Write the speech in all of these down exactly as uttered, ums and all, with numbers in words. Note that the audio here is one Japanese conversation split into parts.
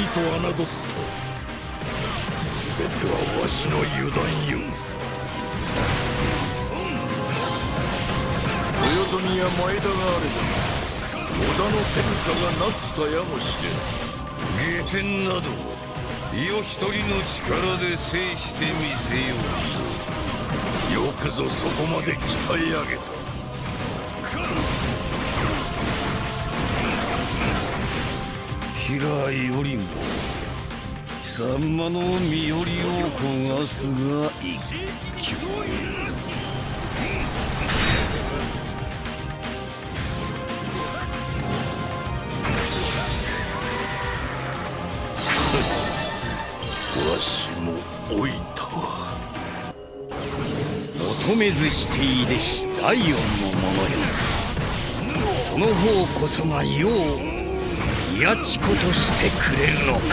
と侮った。全てはわしの油断よ。豊臣や前田があれば織田の天下がなったやもしれん。下天など世一人の力で制してみせよう。よくぞそこまで鍛え上げた。平井よりも貴様の身寄りを焦がすが一挙。わしも老いたわ。求めずしていいでし第四のものよ。その方こそが世をやちことしてくれるのか。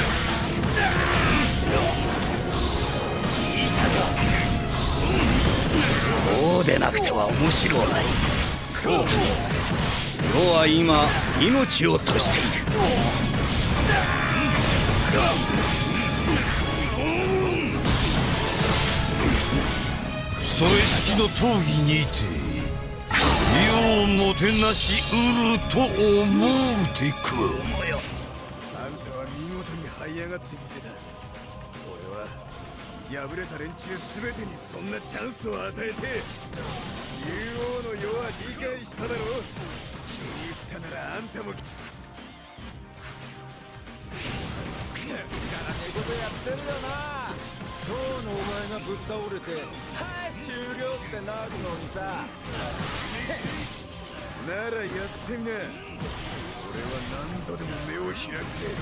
こうでなくては面白ない。そうとも世は今命を賭している。それ式の討議にて世をもてなしうると思うてく。 あんたは見事に這い上がってみせた。俺は敗れた連中全てにそんなチャンスを与えて、竜王の世は理解しただろう。気に入ったならあんたも。だから寝言やってるよな。今日のお前がぶっ倒れて「はい終了」ってなるのにさ。ならやってみな。俺は何度でも目を開くぜ。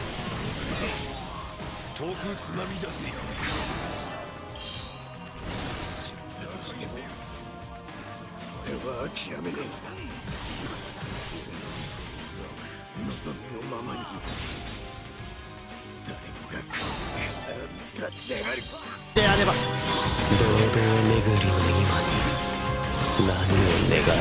遠くつまみだぜ。 死んだとしても俺は諦めねえ。望みのままに誰もが必ず立ち上がる。 であれば堂々巡りの今に何を願えという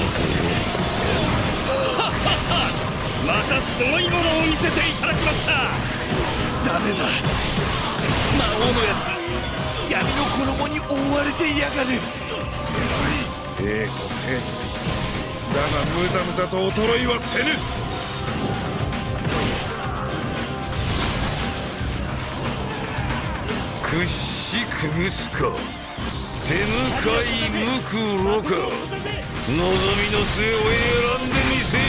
またすごいものを見せていただきました。ダメだ、魔王のやつ闇の衣に覆われてやがる。 栄枯盛衰だがむざむざと衰いはせぬ。 屈指くぐつか手向かい無垢ろか。望みの末を選んでみせい。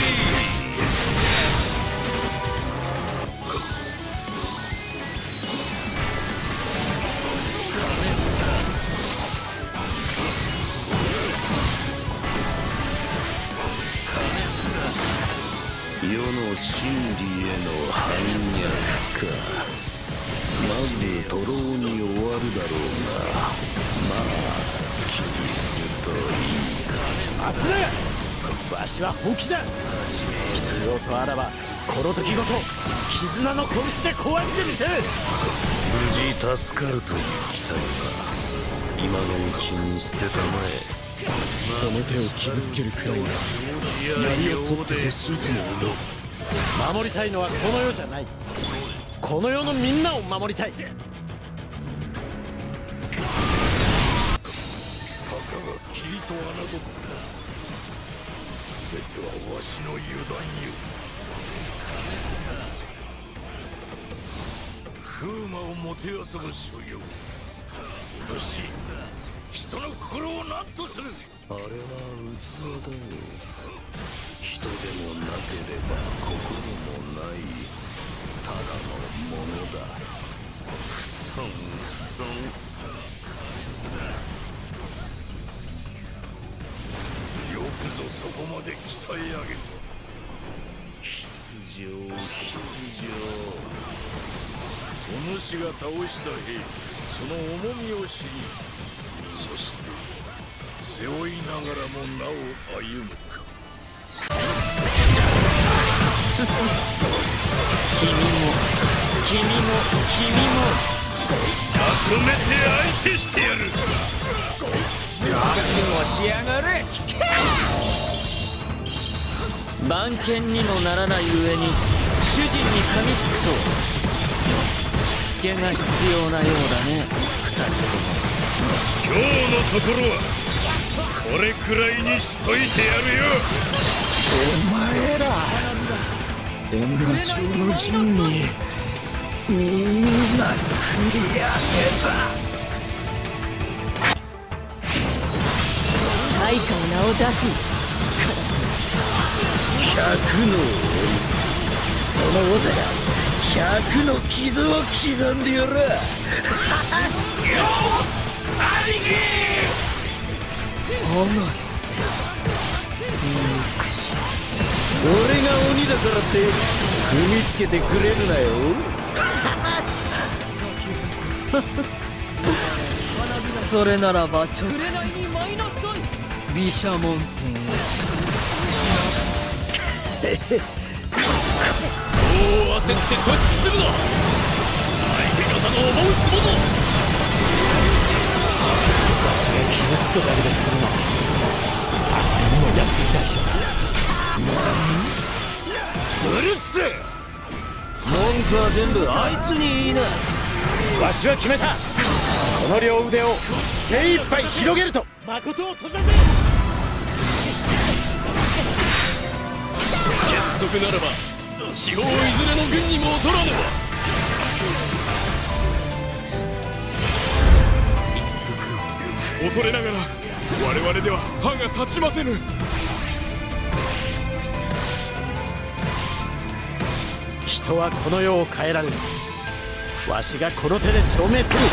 世の真理への反逆か。まず徒労に終わるだろうが、まあ好きにするといい。 待つな。わしは本気だ。必要とあらばこの時ごと絆の拳で壊してみせる。 無事助かるという期待は今のうちに捨てたまえ。 その手を傷つけるくらいなら槍を取ってほしいとも思う。守りたいのはこの世じゃない。この世のみんなを守りたい。 たかが霧と侮った。全てはわしの油断よ。風魔をもてあそぶ所業。脅し人の心を何とする。あれは器だよ。人でもなければ心もない、ただのものだ。不損不損。よくぞそこまで鍛え上げた。必定必定。その主が倒した兵、その重みを知り、そして背負いながらもなお歩むか。 君も君も君もまとめて相手してやる。 覚悟しやがれ。番犬にもならない上に主人に噛みつくとけが必要なようだね、二人とも。 今日のところはこれくらいにしといてやるよ。 お前ら閻魔帳の陣にみんな繰り上げた。 最下の名を出す百のその王座が百の傷を刻んでやら。よ兄貴。俺が鬼だからって踏みつけてくれるなよ。 それならば直接毘沙門天へ。 そう焦って突進するな。相手方の思うつぼぞ。 わしが傷つくだけでするのはあまりにも安い代償だ。 うるせえ。 文句は全部あいつに言いな。 わしは決めた。この両腕を精一杯広げると誠を閉ざせ。 結束ならば四方いずれの軍にも劣らぬわ。恐れながら我々では歯が立ちませぬ。 人はこの世を変えられる。わしがこの手で証明する。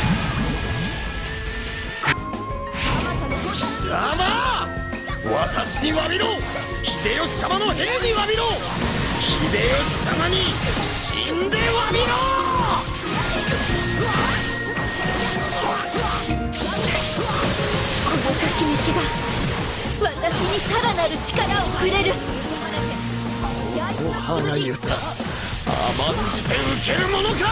貴様、私に詫びろ。秀吉様の兵に詫びろ。秀吉様に死んで詫びろ。 このときめきが私にさらなる力をくれる。 この花湯さ、甘んじて受けるものか。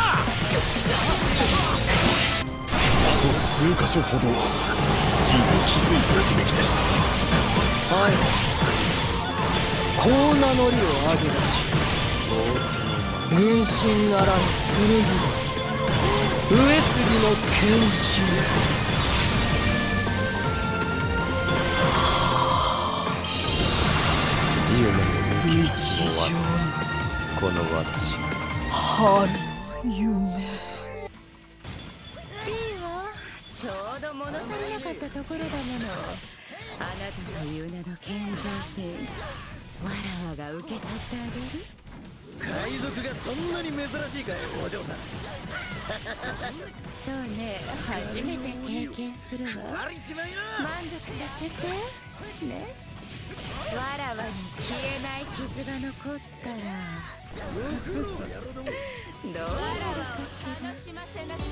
あと数箇所ほど陣に気づいておくべきでした。 はい、こう名乗りを上げまし。軍神ならぬ剣、上杉の剣士。 夢の一条のこの私が春の夢。 いいわ、ちょうど物足りなかったところだもの。あなたという名の献上品、わらわが受け取ってあげる。 海賊がそんなに珍しいかい、お嬢さん。 そうね、初めて経験するわ。満足させてね。わらわに消えない傷が残ったらどうなるかしら。楽しませなさい。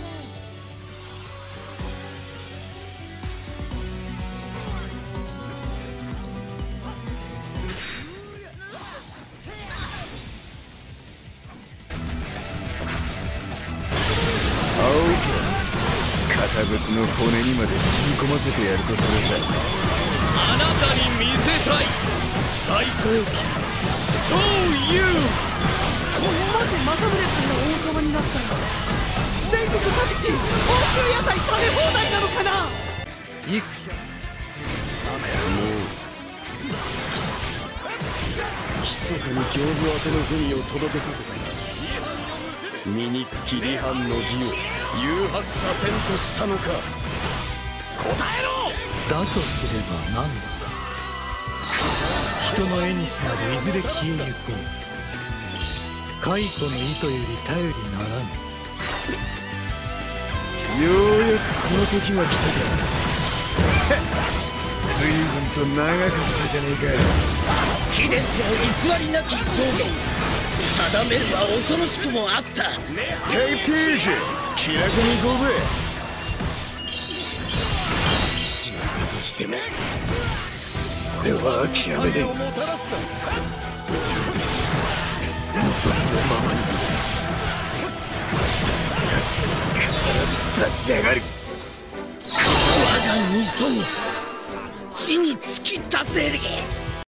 堅物の骨にまで染み込ませてやるとするさ。 あなたに見せたい最高級そういうもし政宗さんが王様になったら全国各地欧州野菜食べ放題なのかな。 いくつ密かに行部宛ての文を届けさせたが、醜き離反の義を誘発させんとしたのか。答えろ。 だとすれば何だ。人の縁などいずれ消えゆこう。蚕の糸より頼りならぬ。 ようやくこの時が来たか。随分と長かったじゃねえか。 貴殿との偽りなき上下、定めるは恐ろしくもあった。 大抵し気楽に行こうぜ。 死ぬとしても俺は諦めねえ。望みのままに必ず立ち上がる。 我が二尊地に突き立てる。